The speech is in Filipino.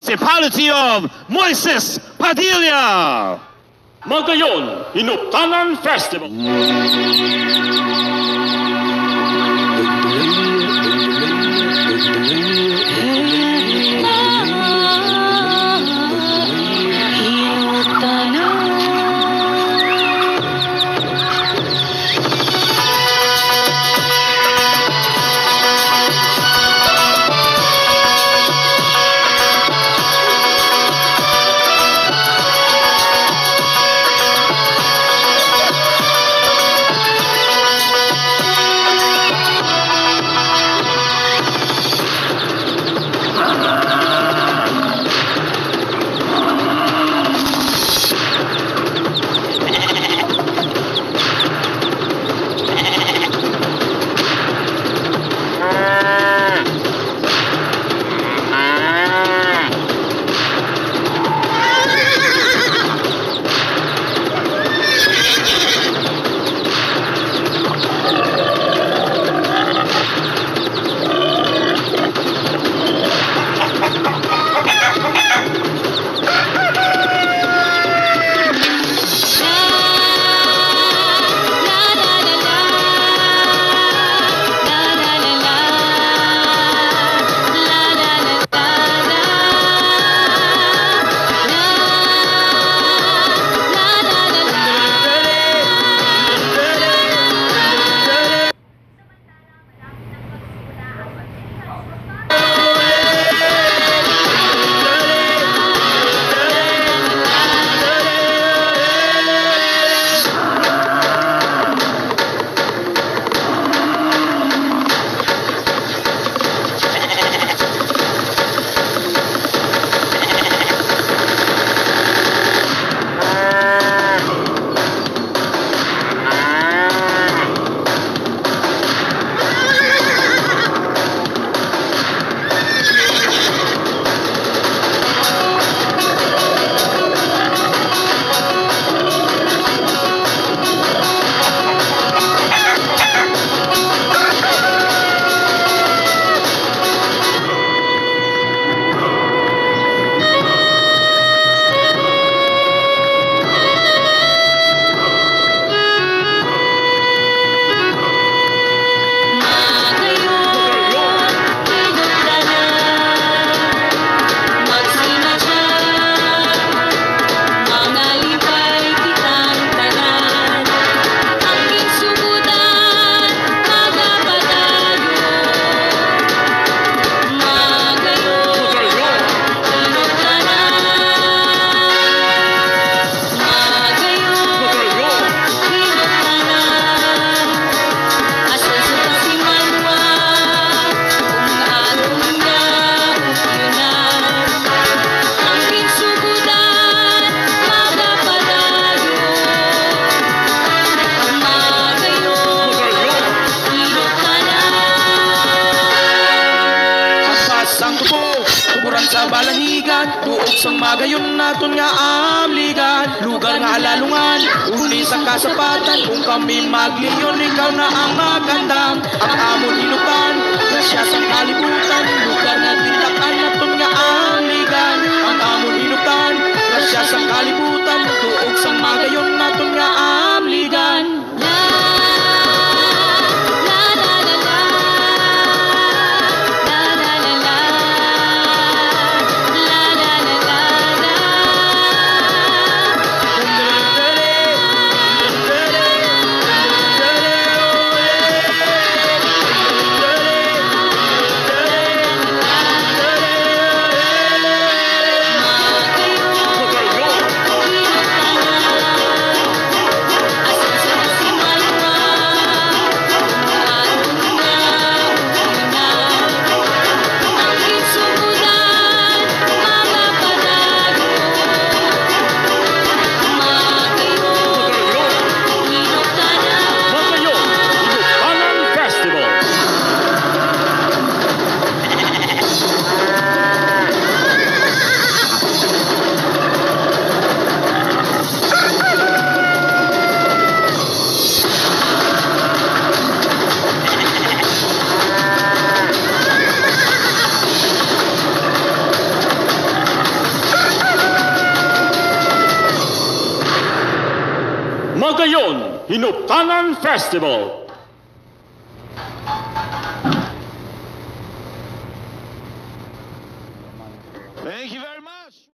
municipality of Moises Padilla. Magayon Hinuptanan Festival. Sang magayon naton nga amligan, lugar nga alalungan, uli sa kasapatan. Kung kami magliyon, ikaw na ang magandang. Ang amon hinupan, na siya sa kalibutan, lugar nga tindakan naton nga amligan. Ang amon hinupan, na siya sa kalibutan, tuog sang magayon naton nga amligan. Magayon Hinuptanan Festival. Thank you very